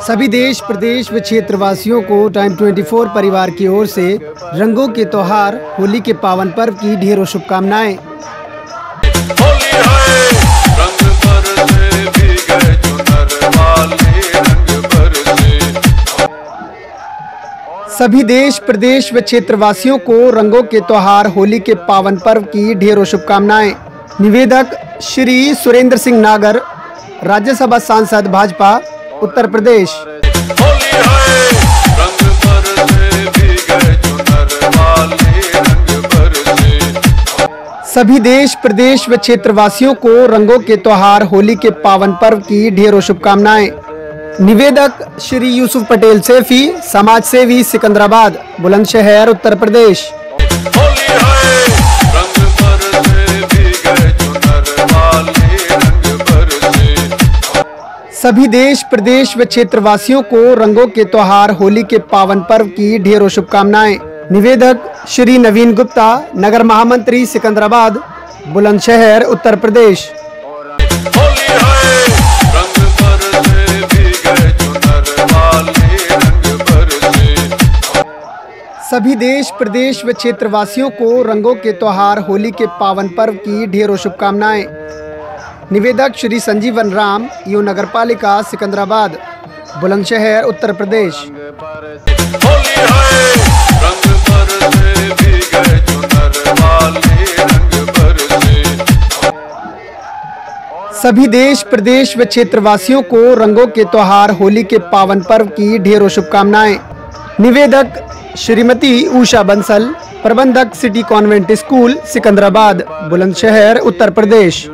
सभी देश, प्रदेश व क्षेत्रवासियों को टाइम 24 परिवार की ओर से रंगों के त्योहार होली के पावन पर्व की ढेरों शुभकामनाएं। सभी देश, प्रदेश व क्षेत्रवासियों को रंगों के त्योहार होली के पावन पर्व की ढेरों शुभकामनाएं। निवेदक श्री सुरेंद्र सिंह नागर, राज्यसभा सांसद भाजपा, उत्तर प्रदेश। सभी देश, प्रदेश व क्षेत्रवासियों को रंगों के त्योहार होली के पावन पर्व की ढेरों शुभकामनाएं। निवेदक श्री यूसुफ पटेल सैफी, समाज सेवी, सिकंदराबाद, बुलंदशहर, उत्तर प्रदेश। सभी देश, प्रदेश व क्षेत्रवासियों को रंगों के त्योहार होली के पावन पर्व की ढेरों शुभकामनाएं। निवेदक श्री नवीन गुप्ता, नगर महामंत्री, सिकंदराबाद, बुलंदशहर, उत्तर प्रदेश। सभी देश, प्रदेश व क्षेत्रवासियों को रंगों के त्योहार होली के पावन पर्व की ढेरों शुभकामनाएं। निवेदक श्री संजीवन राम, यू नगर पालिका, सिकंदराबाद, बुलंदशहर, उत्तर प्रदेश। सभी देश, प्रदेश व क्षेत्रवासियों को रंगों के त्योहार होली के पावन पर्व की ढेरों शुभकामनाएं। निवेदक श्रीमती उषा बंसल, प्रबंधक, city convent school, Sikandrabad, Bulandshahr, Uttar Pradesh.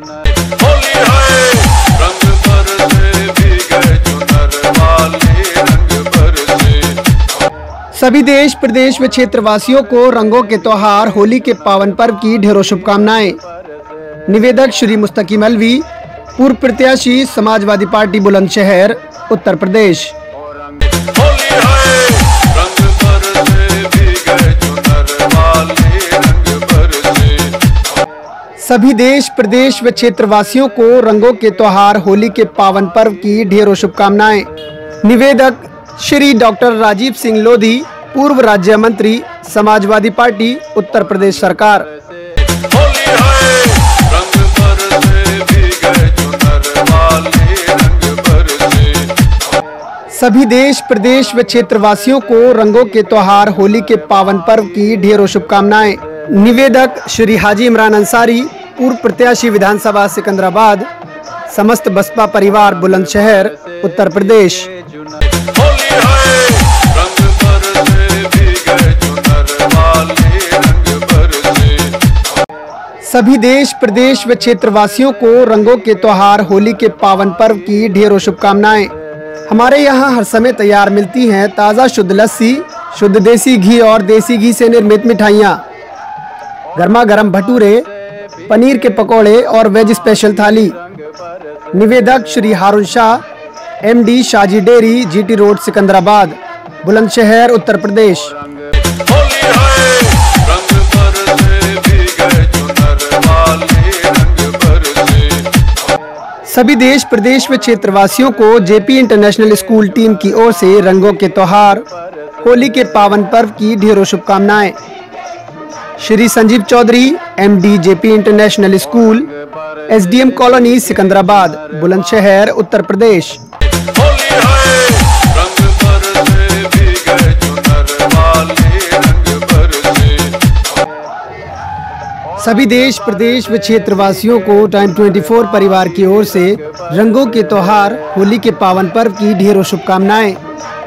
सभी देश, प्रदेश व क्षेत्रवासियों को रंगों के त्योहार होली के पावन पर्व की ढेरों शुभकामनाएं। निवेदक श्री मुस्तकीम अलवी, पूर्व प्रत्याशी, समाजवादी पार्टी, बुलंदशहर, उत्तर प्रदेश। सभी देश, प्रदेश व क्षेत्रवासियों को रंगों के त्योहार होली के पावन पर्व की ढेरों शुभकामनाएं। निवेदक श्री डॉक्टर राजीव सिंह लोधी, पूर्व राज्य मंत्री, समाजवादी पार्टी, उत्तर प्रदेश सरकार। सभी देश, प्रदेश व क्षेत्रवासियों को रंगों के त्योहार होली के पावन पर्व की ढेरों शुभकामनाएं। निवेदक श्री हाजी इमरान अंसारी, पूर्व प्रत्याशी, विधानसभा, सिकंदराबाद, समस्त बसपा परिवार, बुलंदशहर, उत्तर प्रदेश। सभी देश, प्रदेश व क्षेत्रवासियों को रंगों के त्योहार होली के पावन पर्व की ढेरों शुभकामनाएं। हमारे यहाँ हर समय तैयार मिलती हैं ताज़ा शुद्ध लस्सी, शुद्ध देसी घी और देसी घी से निर्मित मिठाइयाँ, गर्मा गर्म भटूरे, पनीर के पकौड़े और वेज स्पेशल थाली। निवेदक Shri Haroon Shah, MD, Shaji dairy, GT road, Sikandrabad, Bulandshahr, Uttar Pradesh. सभी देश, प्रदेश व क्षेत्रवासियों को JP इंटरनेशनल स्कूल टीम की ओर से रंगों के त्योहार होली के पावन पर्व की ढेरों शुभकामनाएं। Shri Sanjeev Chaudhary, MD, JP international school, SDM colony, Sikandrabad, Bulandshahr, Uttar Pradesh. सभी देश, प्रदेश व क्षेत्रवासियों को टाइम 24 परिवार की ओर से रंगों के त्योहार होली के पावन पर्व की ढेरों शुभकामनाएं।